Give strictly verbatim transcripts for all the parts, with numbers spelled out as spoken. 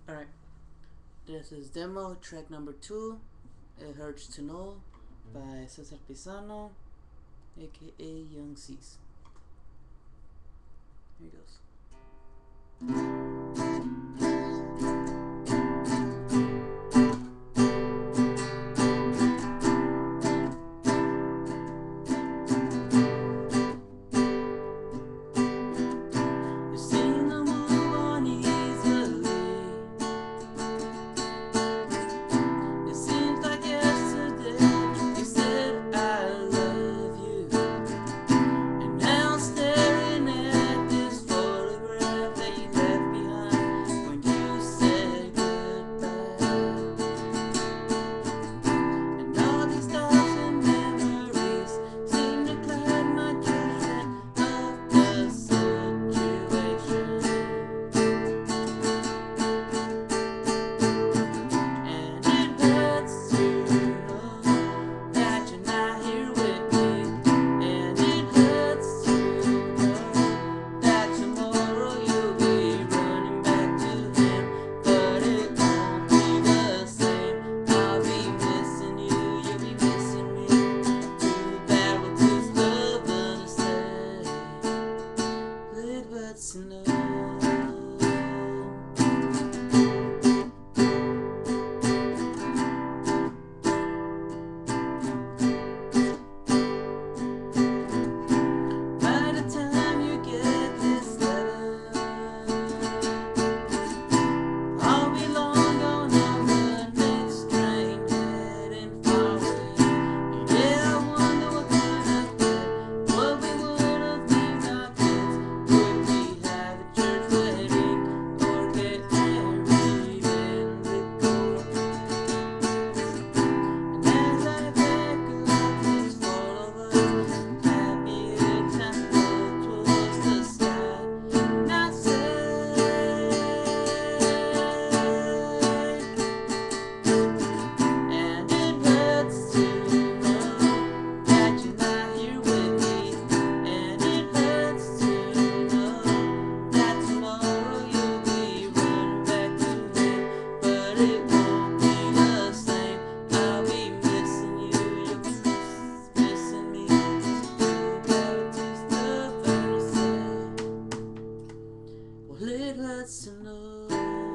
Alright, this is demo track number two. It Hurts to Know by Cesar Pizano, aka Young C's. Here he goes. It hurts to know.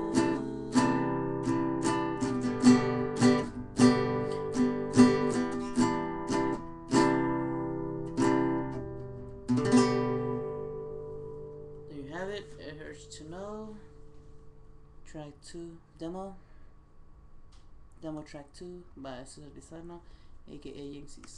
There you have it. It Hurts to Know. Track two demo. Demo track two by Cesar Pizano, aka Young C's.